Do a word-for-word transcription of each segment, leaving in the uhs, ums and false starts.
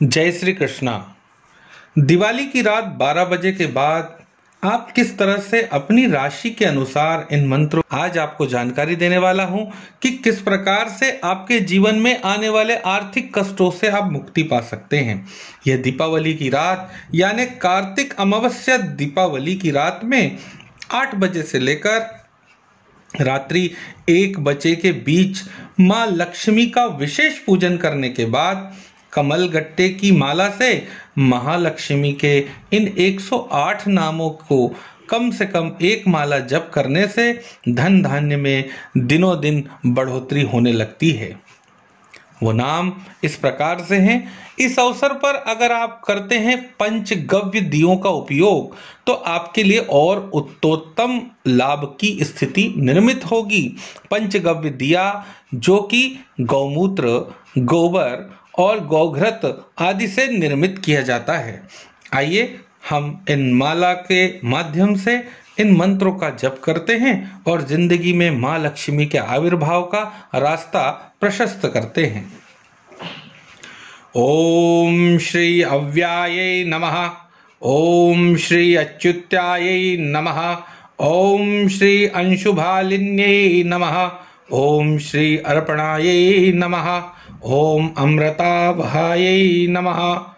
जय श्री कृष्णा। दिवाली की रात बारह बजे के बाद आप किस तरह से अपनी राशि के अनुसार इन मंत्रों आज आपको जानकारी देने वाला हूं कि किस प्रकार से आपके जीवन में आने वाले आर्थिक कष्टों से आप मुक्ति पा सकते हैं। यह दीपावली की रात यानी कार्तिक अमावस्या दीपावली की रात में आठ बजे से लेकर रात्रि एक बजे के बीच माँ लक्ष्मी का विशेष पूजन करने के बाद कमल गट्टे की माला से महालक्ष्मी के इन एक सौ आठ नामों को कम से कम एक माला जप करने से धन धान्य में दिनों दिन बढ़ोतरी होने लगती है। वो नाम इस प्रकार से हैं। इस अवसर पर अगर आप करते हैं पंचगव्य दियों का उपयोग तो आपके लिए और उत्तोत्तम लाभ की स्थिति निर्मित होगी। पंचगव्य दिया जो कि गौमूत्र, गोबर और गौघृत आदि से निर्मित किया जाता है। आइए हम इन माला के माध्यम से इन मंत्रों का जप करते हैं और जिंदगी में माँ लक्ष्मी के आविर्भाव का रास्ता प्रशस्त करते हैं। ओम श्री अव्यायै नमः। ओम श्री अच्युत्यायै नमः। ओम श्री अंशुभालिन्यै नमः। ओम श्री अर्पणायै नमः। ओम अमृतावहायै नमः।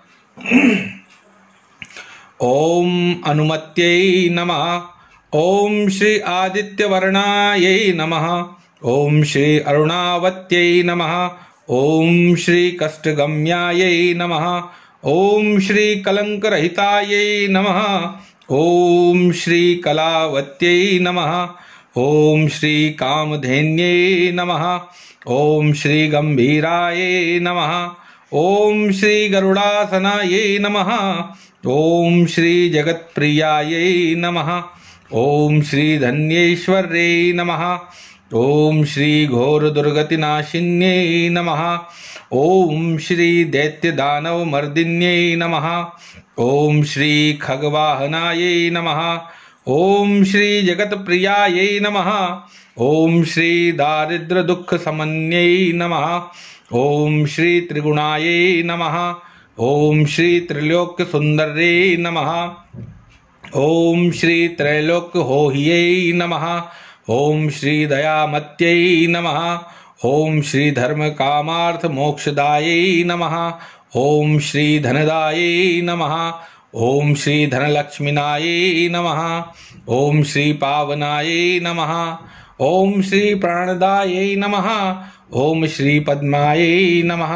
ओम अनुमत्यै नमः। ओम श्री आदित्यवर्णायै नमः। ओम श्री अरुणावत्यै नमः। ओम श्री कष्टगम्यायै नमः। ओम श्री कलंकरहितायै नमः। ओम श्री कलावत्यै नमः। ओम श्री कामधेन्यै नमः। ओम श्री गंभीरायै नमः। ओम श्री गरुडासनायै नमः। ओम श्री जगत्प्रियायै नमः। ओम श्री धन्येश्वर्यै नमः। ओम श्री घोर दुर्गतिनाशिन्यै नमः। ओम श्री दैत्यदानवमर्दिन्यै नमः। ओम श्री खगवाहनायै नमः। ओम श्री जगत्प्रियायै नमः। ओम श्री दारिद्र दुख समन्यै नमः। ओम श्री त्रिगुणायै नमः। ओम श्री त्रिलोक्य सुंदर्यै नमः। ओम श्री त्रैलोक्य होह्यै नमः। ओम श्री दयामत्यै नमः। ओम श्री धर्म कामार्थ मोक्षदायै नमः। ओम श्री धनदायै नमः। ओम श्री धनलक्ष्मीनायै नमः। ओम श्री पावनायै नमः। ओम श्री प्राणदायै नमः। ओम श्री पद्मायै नमः।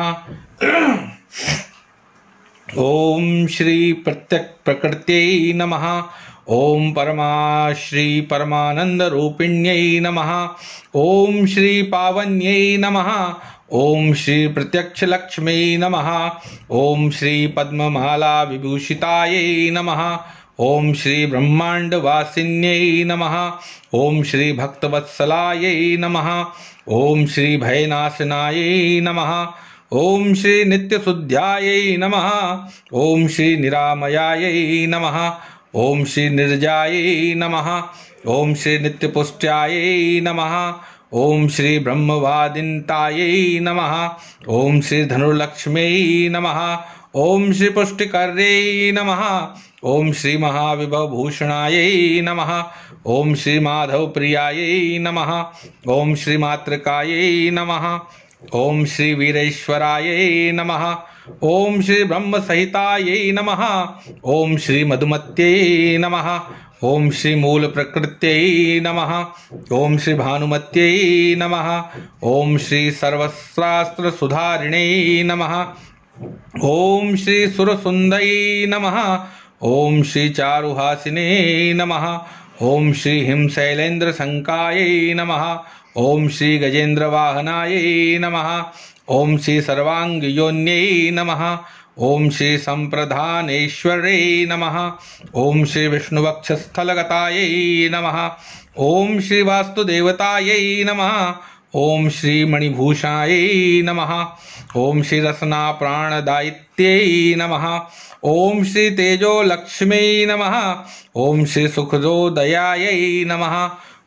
ओम श्री प्रत्यक् प्रकृत्यै नमः। ओम परमा श्री परमानंद रूपिण्यै नमः। ओम श्री पावन्यै नमः। ओम श्री प्रत्यक्ष लक्ष्मी नमः। ओम श्री पद्ममाला विभूषितायै नमः। ओम श्री ब्रह्मांड वासिन्यै नमः। ओम श्री भक्तवत्सलायै नमः। ओम श्री भयनाशनायै नमः। ओम श्री नित्यशुद्ध्यायै नमः। ओम श्री निरामयायै नमः। ओम श्री निर्जायै नमः। ओम श्री नित्यपुष्ट्यायै नमः। ओम श्री ब्रह्मवादिन्तायै नमः। ओम श्री धनुर्लक्ष्म्यै नमः। ओम श्री पुष्टिकर्यै नमः। ओम श्री महाविभवभूषणायै नमः। ओम श्री माधवप्रियायै नमः। ओम श्री मातृकायै नमः। ओम श्री वीरेश्वरायै नमः। ओम श्री ब्रह्मसहितायै नमः। ओम श्री मधुमत्यै नमः। ओम श्री मूल प्रकृत्यै नमः। ओम श्री भानुमत्यै नमः। ओम श्री सर्वशास्त्र सुधारिण्यै नमः। ओम श्री सुरसुंदयै नमः। ओम श्री चारुहासिने नमः। ओम श्री हिमशैलेन्द्र संकायै नमः। ओम श्री गजेन्द्र वाहनायै नमः। ओम श्री सर्वांग योन्यै नमः। ओम श्री संप्रधानेश्वर्यै नमः। ओम श्री विष्णुवक्षस्थलगतायै नमः। ओम श्री वास्तुदेवतायै नमः। ओम श्री मणिभूषायै नमः। ओम श्री रसना प्राणदायित्यै नमः। ओम श्री तेजो लक्ष्म्यै नमः। ओम श्री सुखदोदयायै नमः।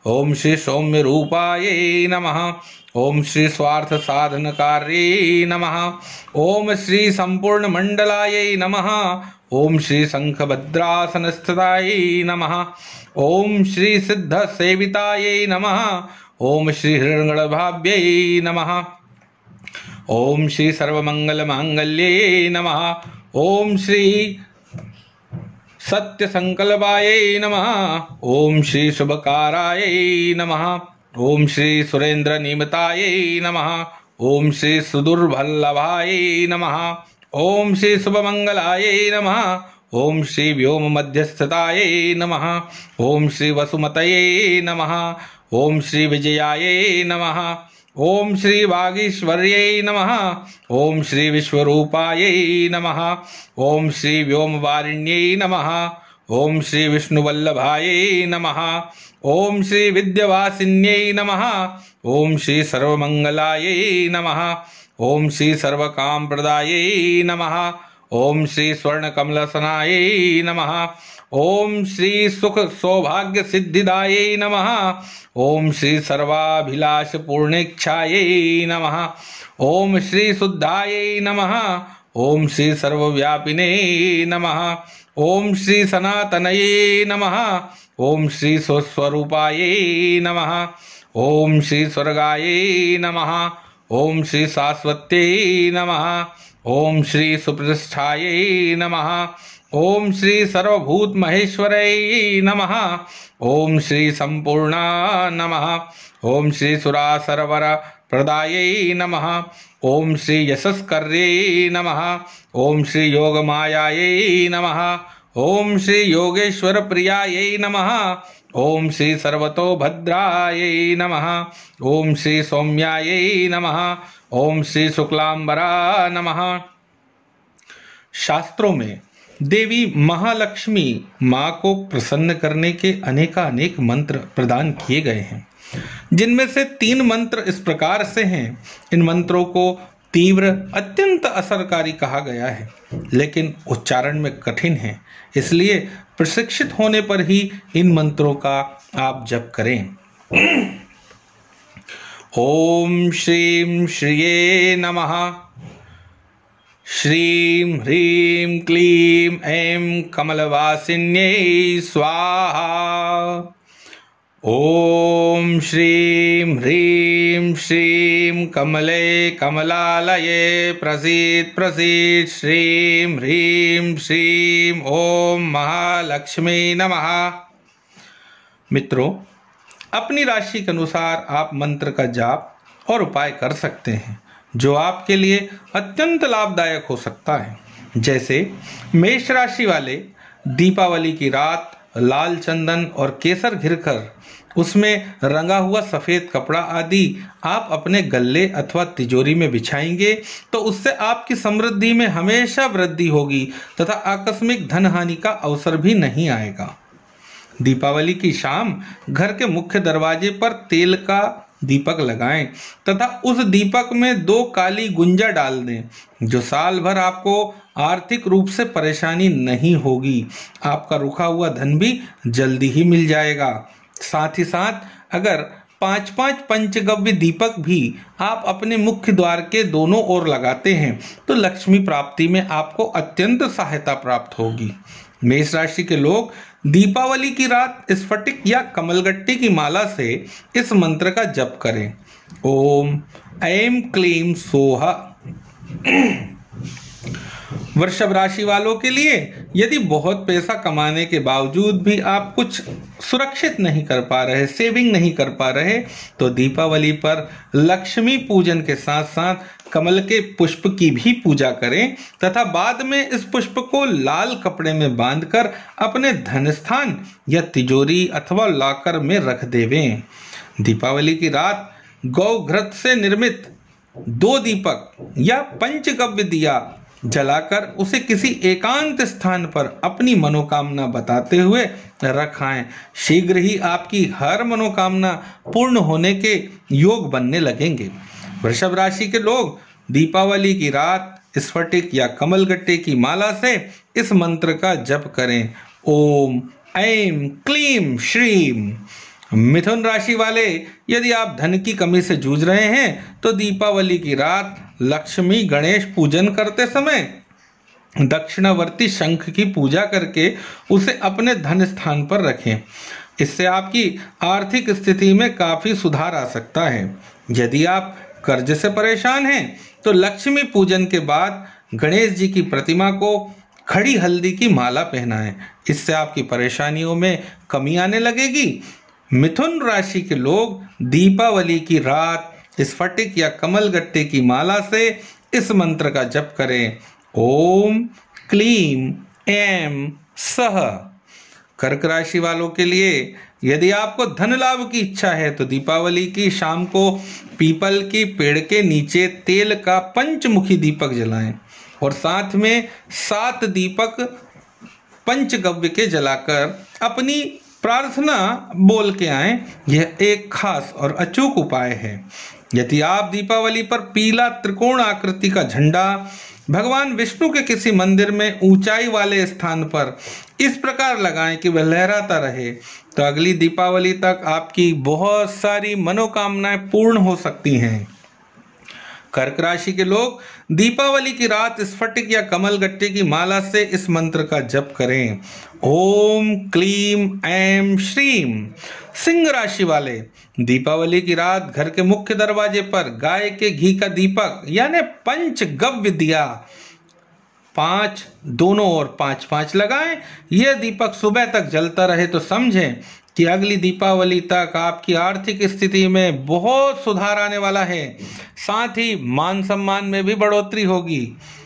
ओम श्री सौम्य रूपाय नमः। ओम श्री स्वार्थ साधनकार्ये नमः। ओम श्री संपूर्ण मंडलाय नमः। ओम श्री शंखभद्रासन स्थिताय नमः। ओम श्री सिद्ध सेविताय नमः। ओम श्री हिरण्यगर्भाभ्यै नमः। ओम श्री सर्वमंगल मांगल्ये नमः। ओम श्री सत्य संकल्पाय नमः। ओम श्री शुभकाराय नमः। ओम श्री सुरेंद्र निमिताय नमः। ओम श्री सुदुर्भल्लभाय नमः। ओम श्री शुभमंगलाय नमः। ओम श्री व्योम मध्यस्थिताय नमः। ओम श्री वसुमतये नमः। ओम श्री विजयाय नमः। ओम श्री वागीश्वर्यै नमः। ओम श्री विश्वरूपाय नमः। ओम श्री व्योमवारिण्यै नमः। ओम श्री विष्णुवल्लभाय नमः। ओम श्री विद्यावासिन्यै नमः। ओम श्री सर्वमंगलाय नमः। ओम श्री सर्वकामप्रदायै नमः। ओम श्री स्वर्णकमलसनाय नमः। ओम श्री सुख सौभाग्य सिद्धिदायै नमः। ओम श्री सर्वाभिलाष पूर्णेच्छायै नमः। ओम श्री शुद्धायै नमः। ओम श्री सर्वव्यापिने नमः। ओम श्री सनातनये नमः। ओम श्री स्वस्वरूपायै नमः। ओम श्री स्वर्गायै नमः। ओम श्री शाश्वत्यै नमः। ओम श्री सुप्रतिष्ठायै नमः। ओम श्री सर्वभूत महेश्वरै नमः। ओम श्री संपूर्णा नमः। ओम श्री सुरासरवर प्रदायै नमः। ओम श्री यशस्कर्यै नमः। ओम श्री योगमायायै नमः। ओम श्री योगेश्वर प्रियायै नमः। ओम श्री सर्वतोभद्रायै नमः। ओम श्री सौम्यायै नमः। ओम श्री शुक्लांबरा नमः। शास्त्रों में देवी महालक्ष्मी माँ को प्रसन्न करने के अनेकानेक मंत्र प्रदान किए गए हैं, जिनमें से तीन मंत्र इस प्रकार से हैं। इन मंत्रों को तीव्र अत्यंत असरकारी कहा गया है, लेकिन उच्चारण में कठिन है, इसलिए प्रशिक्षित होने पर ही इन मंत्रों का आप जप करें। ओम श्रीं श्रिये नमः। श्रीं ह्रीं क्लीं ऐं कमलवासिन्यै स्वाहा। ओम श्रीं ह्रीं श्रीं कमले कमलालये प्रसीद प्रसीद। श्रीं ह्रीं श्रीं ओम महालक्ष्मी नमः। मित्रों, अपनी राशि के अनुसार आप मंत्र का जाप और उपाय कर सकते हैं, जो आपके लिए अत्यंत लाभदायक हो सकता है। जैसे मेष राशि वाले दीपावली की रात लाल चंदन और केसर घिरकर उसमें रंगा हुआ सफेद कपड़ा आदि आप अपने गल्ले अथवा तिजोरी में बिछाएंगे तो उससे आपकी समृद्धि में हमेशा वृद्धि होगी तथा आकस्मिक धन हानि का अवसर भी नहीं आएगा। दीपावली की शाम घर के मुख्य दरवाजे पर तेल का दीपक लगाएं तथा उस दीपक में दो काली गुंजा डाल दें, जो साल भर आपको आर्थिक रूप से परेशानी नहीं होगी। आपका रुका हुआ धन भी जल्दी ही मिल जाएगा। साथ ही साथ अगर पांच पांच पंचगव्य दीपक भी आप अपने मुख्य द्वार के दोनों ओर लगाते हैं तो लक्ष्मी प्राप्ति में आपको अत्यंत सहायता प्राप्त होगी। मेष राशि के लोग दीपावली की रात स्फटिक या कमलगट्टी की माला से इस मंत्र का जप करें। ओम ऐं क्लीं सोहा। वृषभ राशि वालों के लिए यदि बहुत पैसा कमाने के बावजूद भी आप कुछ सुरक्षित नहीं कर पा रहे, सेविंग नहीं कर पा रहे, तो दीपावली पर लक्ष्मी पूजन के साथ साथ कमल के पुष्प की भी पूजा करें तथा बाद में इस पुष्प को लाल कपड़े में बांधकर अपने धन स्थान या तिजोरी अथवा लॉकर में रख देवें। दीपावली की रात गौ घृत से निर्मित दो दीपक या पंचगव्य दिया जलाकर उसे किसी एकांत स्थान पर अपनी मनोकामना बताते हुए रखाएं। शीघ्र ही आपकी हर मनोकामना पूर्ण होने के योग बनने लगेंगे। वृषभ राशि के लोग दीपावली की रात स्फटिक या कमलगट्टे की माला से इस मंत्र का जप करें। ओम ऐं क्लीं श्रीं। मिथुन राशि वाले, यदि आप धन की कमी से जूझ रहे हैं तो दीपावली की रात लक्ष्मी गणेश पूजन करते समय दक्षिणावर्ती शंख की पूजा करके उसे अपने धन स्थान पर रखें। इससे आपकी आर्थिक स्थिति में काफी सुधार आ सकता है। यदि आप कर्ज से परेशान हैं तो लक्ष्मी पूजन के बाद गणेश जी की प्रतिमा को खड़ी हल्दी की माला पहनाएं। इससे आपकी परेशानियों में कमी आने लगेगी। मिथुन राशि के लोग दीपावली की रात स्फटिक या कमलगट्टे की माला से इस मंत्र का जप करें, ओम क्लीम ऐम सह। कर्क राशि वालों के लिए, यदि आपको धन लाभ की इच्छा है तो दीपावली की शाम को पीपल की पेड़ के नीचे तेल का पंचमुखी दीपक जलाएं और साथ में सात दीपक पंचगव्य के जलाकर अपनी प्रार्थना बोल के आएं। यह एक खास और अचूक उपाय है। यदि आप दीपावली पर पीला त्रिकोण आकृति का झंडा भगवान विष्णु के किसी मंदिर में ऊंचाई वाले स्थान पर इस प्रकार लगाएं कि वह लहराता रहे, तो अगली दीपावली तक आपकी बहुत सारी मनोकामनाएं पूर्ण हो सकती हैं। कर्क राशि के लोग दीपावली की रात स्फटिक या कमलगट्टे की माला से इस मंत्र का जप करें, ओम क्लीम ऐम श्रीम। सिंह राशि वाले, दीपावली की रात घर के मुख्य दरवाजे पर गाय के घी का दीपक यानी पंचगव्य दिया पांच दोनों ओर पांच पांच लगाएं। यह दीपक सुबह तक जलता रहे तो समझें कि अगली दीपावली तक आपकी आर्थिक स्थिति में बहुत सुधार आने वाला है। साथ ही मान सम्मान में भी बढ़ोतरी होगी।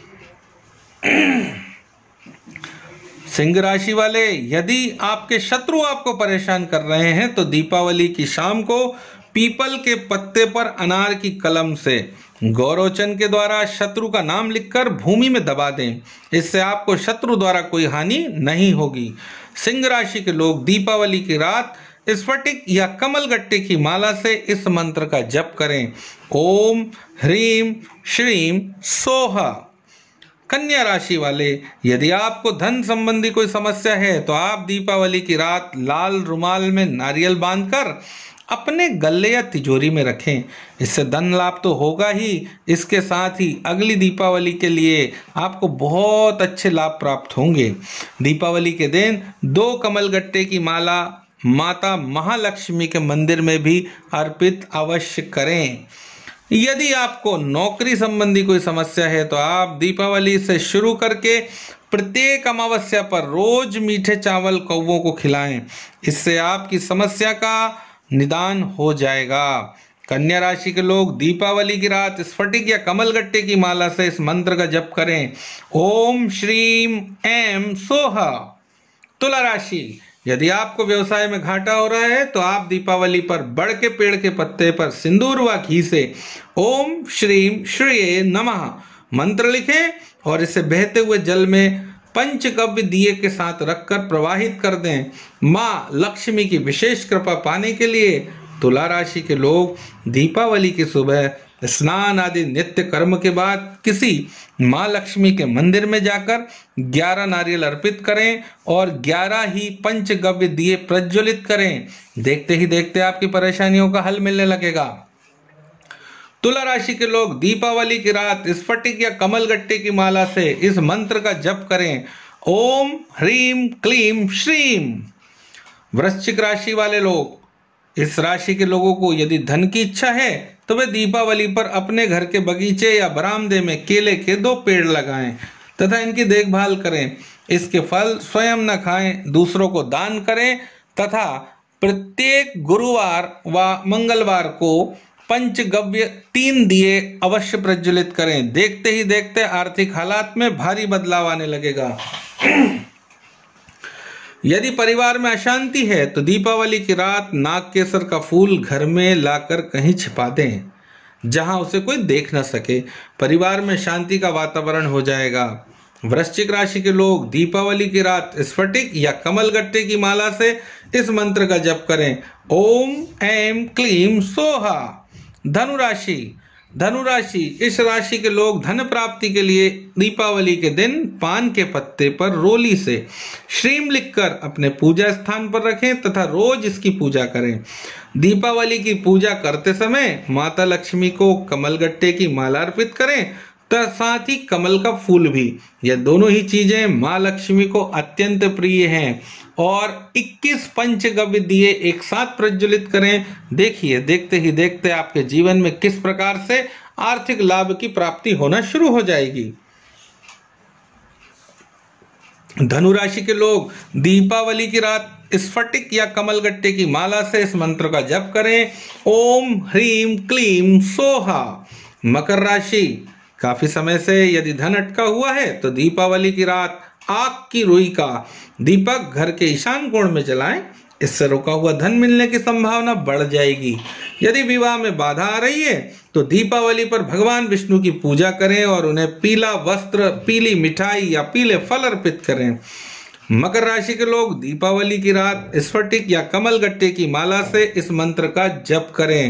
सिंह राशि वाले, यदि आपके शत्रु आपको परेशान कर रहे हैं तो दीपावली की शाम को पीपल के पत्ते पर अनार की कलम से गौरोचन के द्वारा शत्रु का नाम लिखकर भूमि में दबा दें। इससे आपको शत्रु द्वारा कोई हानि नहीं होगी। सिंह राशि के लोग दीपावली की रात स्फटिक या कमलगट्टे की माला से इस मंत्र का जप करें, ओम ह्रीम श्रीम सोहा। कन्या राशि वाले, यदि आपको धन संबंधी कोई समस्या है तो आप दीपावली की रात लाल रुमाल में नारियल बांधकर अपने गले या तिजोरी में रखें। इससे धन लाभ तो होगा ही, इसके साथ ही अगली दीपावली के लिए आपको बहुत अच्छे लाभ प्राप्त होंगे। दीपावली के दिन दो कमलगट्टे की माला माता महालक्ष्मी के मंदिर में भी अर्पित अवश्य करें। यदि आपको नौकरी संबंधी कोई समस्या है तो आप दीपावली से शुरू करके प्रत्येक अमावस्या पर रोज मीठे चावल कौवों को खिलाएं। इससे आपकी समस्या का निदान हो जाएगा। कन्या राशि के लोग दीपावली की रात स्फटिक या कमलगट्टे की माला से इस मंत्र का जप करें, ओम श्रीम ऐम सोहा। तुला राशि, यदि आपको व्यवसाय में घाटा हो रहा है तो आप दीपावली पर बड़ के पेड़ के पत्ते पर सिंदूर व घी से ओम श्रीम श्रीये नमः मंत्र लिखें और इसे बहते हुए जल में पंचगव्य दिए के साथ रखकर प्रवाहित कर दें। माँ लक्ष्मी की विशेष कृपा पाने के लिए तुला राशि के लोग दीपावली की सुबह स्नान आदि नित्य कर्म के बाद किसी माँ लक्ष्मी के मंदिर में जाकर ग्यारह नारियल अर्पित करें और ग्यारह ही पंचगव्य दिए प्रज्वलित करें। देखते ही देखते आपकी परेशानियों का हल मिलने लगेगा। तुला राशि के लोग दीपावली की रात स्फटिक या कमलगट्टे की माला से इस मंत्र का जप करें, ओम ह्रीम क्लीम श्रीम। वृश्चिक राशि वाले लोग, इस राशि के लोगों को यदि धन की इच्छा है तो वे दीपावली पर अपने घर के बगीचे या बरामदे में केले के दो पेड़ लगाएं तथा इनकी देखभाल करें। इसके फल स्वयं न खाएं, दूसरों को दान करें तथा प्रत्येक गुरुवार व मंगलवार को पंचगव्य तीन दिए अवश्य प्रज्वलित करें। देखते ही देखते आर्थिक हालात में भारी बदलाव आने लगेगा। यदि परिवार में अशांति है तो दीपावली की रात नाग केसर का फूल घर में लाकर कहीं छिपा दें जहां उसे कोई देख न सके। परिवार में शांति का वातावरण हो जाएगा। वृश्चिक राशि के लोग दीपावली की रात स्फटिक या कमलगट्टे की माला से इस मंत्र का जप करें, ओम ऐम क्लीम सोहा। धनु राशि, धनु राशि, इस राशि के लोग धन प्राप्ति के लिए दीपावली के दिन पान के पत्ते पर रोली से श्रीम लिखकर अपने पूजा स्थान पर रखें तथा रोज इसकी पूजा करें। दीपावली की पूजा करते समय माता लक्ष्मी को कमलगट्टे की माला अर्पित करें तथा साथ ही कमल का फूल भी। यह दोनों ही चीजें माँ लक्ष्मी को अत्यंत प्रिय हैं। और इक्कीस पंचगव्य दिए एक साथ प्रज्वलित करें। देखिए, देखते ही देखते आपके जीवन में किस प्रकार से आर्थिक लाभ की प्राप्ति होना शुरू हो जाएगी। धनु राशि के लोग दीपावली की रात स्फटिक या कमलगट्टे की माला से इस मंत्र का जप करें, ओम ह्रीम क्लीम सोहा। मकर राशि, काफी समय से यदि धन अटका हुआ है तो दीपावली की रात आग की रुई का दीपक घर के ईशान कोण में जलाएं। इससे रुका हुआ धन मिलने की संभावना बढ़ जाएगी। यदि विवाह में बाधा आ रही है तो दीपावली पर भगवान विष्णु की पूजा करें और उन्हें पीला वस्त्र, पीली मिठाई या पीले फल अर्पित करें। मकर राशि के लोग दीपावली की रात स्फटिक या कमलगट्टे की माला से इस मंत्र का जप करें,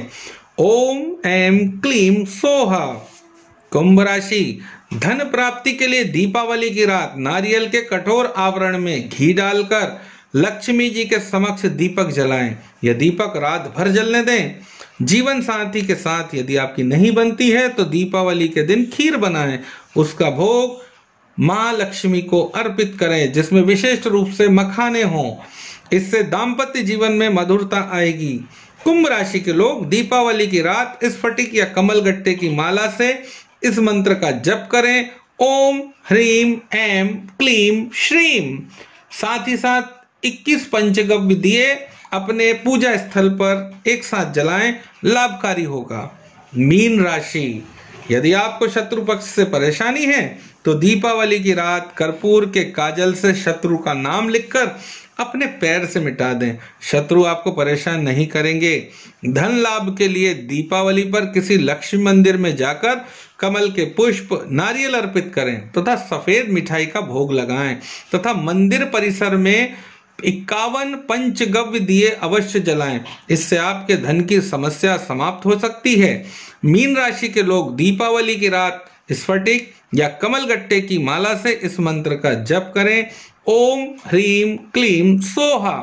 ओम ऐम क्लीम सोहा। कुंभ राशि, धन प्राप्ति के लिए दीपावली की रात नारियल के कठोर आवरण में घी डालकर लक्ष्मी जी के समक्ष दीपक जलाएं। यह दीपक रात भर जलने दें। जीवन साथी के साथ यदि आपकी नहीं बनती है तो दीपावली के दिन खीर बनाएं, उसका भोग माँ लक्ष्मी को अर्पित करें जिसमें विशेष रूप से मखाने हों। इससे दाम्पत्य जीवन में मधुरता आएगी। कुंभ राशि के लोग दीपावली की रात स्फटिक या कमलगट्टे की माला से इस मंत्र का जप करें, ओम ह्रीम ऐम क्लीम श्रीम। साथ ही साथ इक्कीस पंचगव्य दिए अपने पूजा स्थल पर एक साथ जलाएं, लाभकारी होगा। मीन राशि, यदि आपको शत्रु पक्ष से परेशानी है तो दीपावली की रात कर्पूर के काजल से शत्रु का नाम लिखकर अपने पैर से मिटा दें। शत्रु आपको परेशान नहीं करेंगे। धन लाभ के लिए दीपावली पर किसी लक्ष्मी मंदिर में जाकर कमल के पुष्प, नारियल अर्पित करें तथा सफेद मिठाई का भोग लगाएं तथा मंदिर परिसर में इक्यावन पंचगव्य दिए अवश्य जलाएं। इससे आपके धन की समस्या समाप्त हो सकती है। मीन राशि के लोग दीपावली की रात स्फटिक या कमलगट्टे की माला से इस मंत्र का जप करें, ओम ह्रीम क्लीम सोहा।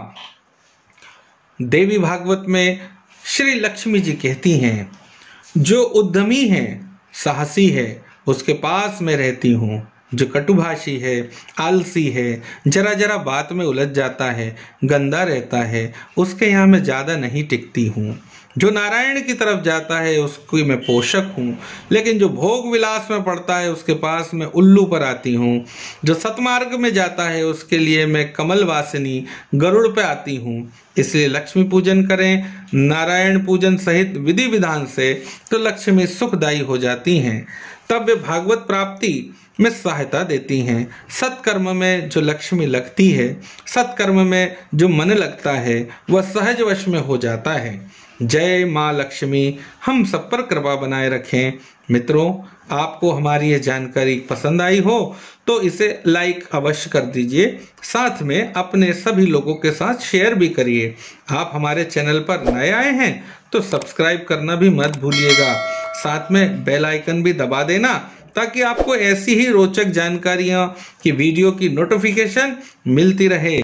देवी भागवत में श्री लक्ष्मी जी कहती हैं, जो उद्यमी है, साहसी है, उसके पास में रहती हूँ। जो कटुभाषी है, आलसी है, जरा जरा बात में उलझ जाता है, गंदा रहता है, उसके यहाँ मैं ज़्यादा नहीं टिकती हूँ। जो नारायण की तरफ जाता है उसकी मैं पोषक हूँ, लेकिन जो भोग विलास में पड़ता है उसके पास मैं उल्लू पर आती हूँ। जो सतमार्ग में जाता है उसके लिए मैं कमल वासिनी गरुड़ पे आती हूँ। इसलिए लक्ष्मी पूजन करें नारायण पूजन सहित विधि विधान से, तो लक्ष्मी सुखदायी हो जाती हैं। तब वे भागवत प्राप्ति में सहायता देती हैं। सत्कर्म में जो लक्ष्मी लगती है, सत्कर्म में जो मन लगता है, वह सहज वश में हो जाता है। जय माँ लक्ष्मी हम सब पर कृपा बनाए रखें। मित्रों, आपको हमारी ये जानकारी पसंद आई हो तो इसे लाइक अवश्य कर दीजिए, साथ में अपने सभी लोगों के साथ शेयर भी करिए। आप हमारे चैनल पर नए आए हैं तो सब्सक्राइब करना भी मत भूलिएगा। साथ में बेल आइकन भी दबा देना ताकि आपको ऐसी ही रोचक जानकारियाँ की वीडियो की नोटिफिकेशन मिलती रहे।